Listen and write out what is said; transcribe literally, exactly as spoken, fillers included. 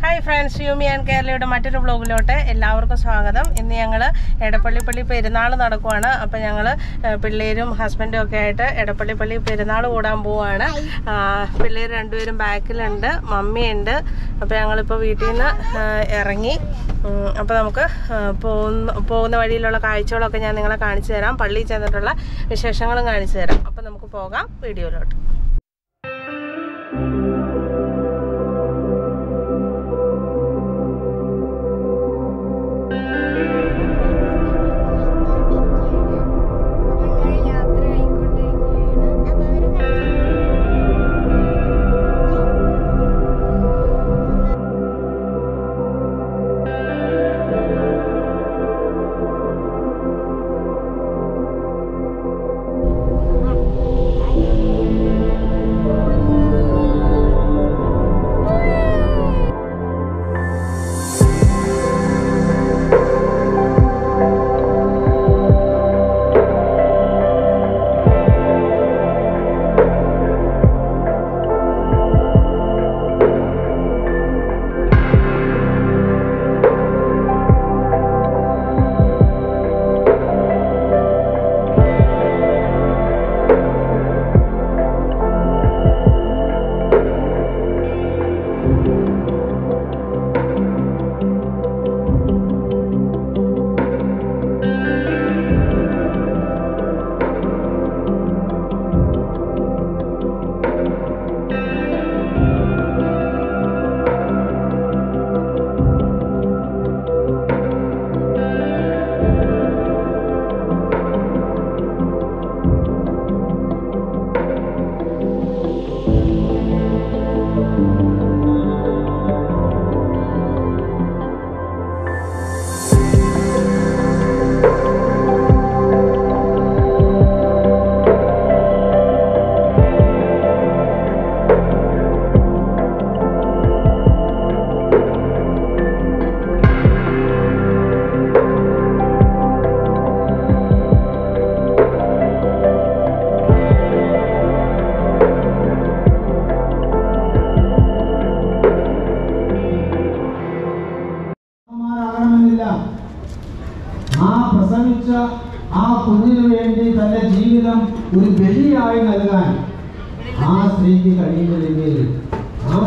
Hi friends, Yumi and Kerala മറ്റൊരു വ്ലോഗിലോട്ട് എല്ലാവർക്കും സ്വാഗതം. ഇന്ന് ഞങ്ങൾ എടപ്പള്ളി പള്ളി പെരുന്നാൾ നടക്കുവാണ്. അപ്പോൾ ഞങ്ങൾ പിള്ളേരും ഹസ്ബൻഡും ഒക്കെ ആയിട്ട് എടപ്പള്ളി പള്ളി പെരുന്നാൾ കൂടാൻ പോവാണ്. പിള്ളേർ രണ്ടുപേരും ബാക്കിലുണ്ട്, മമ്മിയുണ്ട്. അപ്പോൾ ഞങ്ങളിപ്പോൾ വീട്ടിൽ നിന്ന് ഇറങ്ങി. അപ്പോൾ നമുക്ക് പോകുന്ന പോകുന്ന വഴിയിലുള്ള കാഴ്ചകളൊക്കെ ഞാൻ നിങ്ങളെ കാണിച്ചു തരാം. പള്ളിയിൽ ചെന്നിട്ടുള്ള വിശേഷങ്ങളും കാണിച്ചു തരാം. അപ്പോൾ നമുക്ക് പോകാം വീഡിയോയിലോട്ട്. ആ കുഞ്ഞിനു വേണ്ടി തന്റെ ജീവിതം ഒരു ബലിയായി നൽകാൻ ആ സ്ത്രീക്ക് കഴിയുന്നതെങ്കിൽ ആ